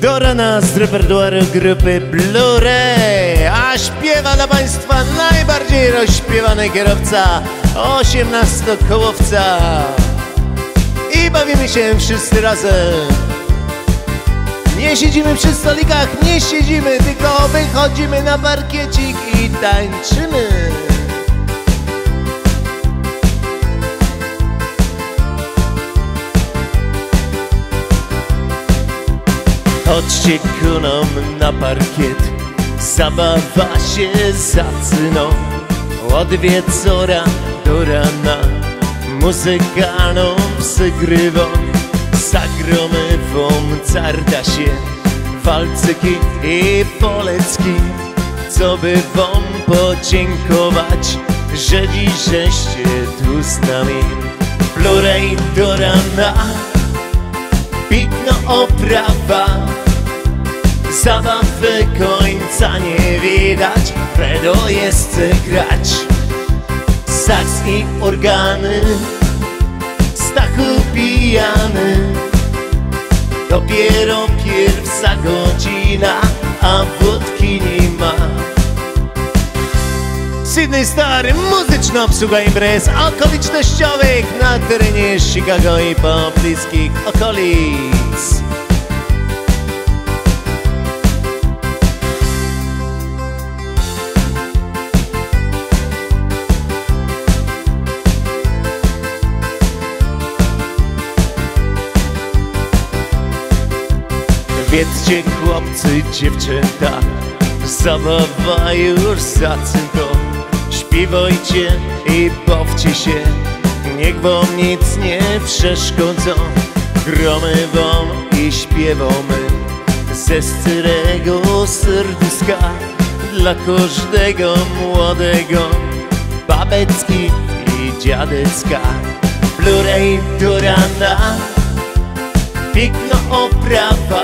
Do rana z repertuaru grupy Blu-ray, a śpiewa dla Państwa najbardziej rozśpiewany kierowca 18-kołowca. I bawimy się wszyscy razem. Nie siedzimy przy stolikach, nie siedzimy, tylko wychodzimy na parkiecik i tańczymy. Chodźcie kuną na parkiet, zabawa się zaczyna. Od wieczora do rana muzykalną przygrywą. Zagromy wam cardasie, walcyki i polecki, co by wam podziękować, że dziś żeście tu z nami. Blu-ray do rana, piękna oprawa, zabawy końca nie widać, Fredo jest grać. Saks i organy, Stachu pijany, dopiero pierwsza godzina, a wódki nie ma. Sydney Star, muzyczna obsługa imprez okolicznościowych na terenie Chicago i pobliskich okolic. Wiedzcie chłopcy, dziewczęta, zabawa już zaczyna. Śpiewajcie i bawcie się, niech wam nic nie przeszkodzą. Gramy wam i śpiewamy ze szczerego serduszka dla każdego młodego, babecki i dziadecka. Blu-ray do rana, piękna oprawa,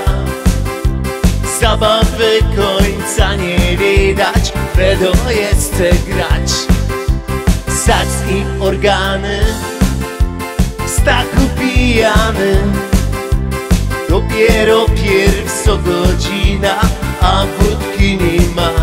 zabawy końca nie widać, Fredo jest grać. Saks i organy, Stachu pijany, dopiero pierwsza godzina, a wódki nie ma.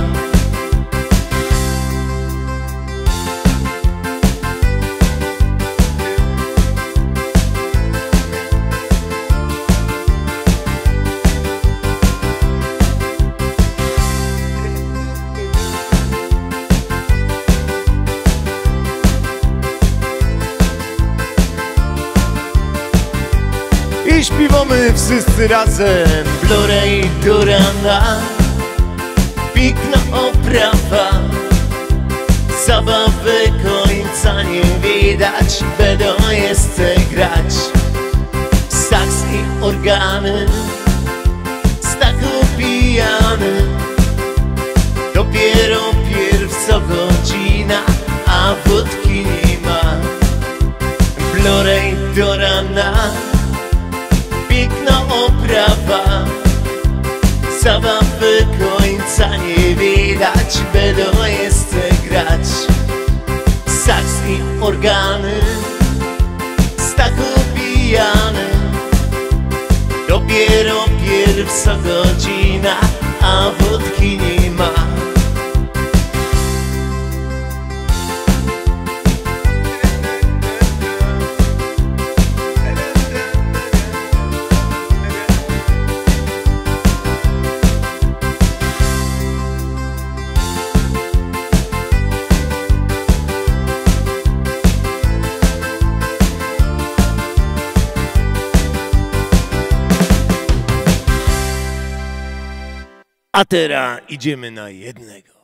I śpiewamy wszyscy razem. Blu-ray do rana, piękna oprawa, zabawy końca nie widać, Fredo jest grać. Saks i organy, Stachu pijany, dopiero pierwsza godzina, a wódki nie ma. Blu-ray do rana, piękna oprawa, zabawy końca nie widać, Fredo jest grać. Saks i organy, Stachu pijany, dopiero pierwsza godzina, a wódki nie ma. A teraz idziemy na jednego.